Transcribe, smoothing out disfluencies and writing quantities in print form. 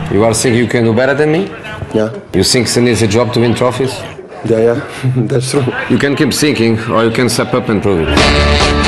You are thinking you can do better than me? Yeah. You think it needs a job to win trophies? Yeah, that's true. You can keep thinking, or you can step up and prove it.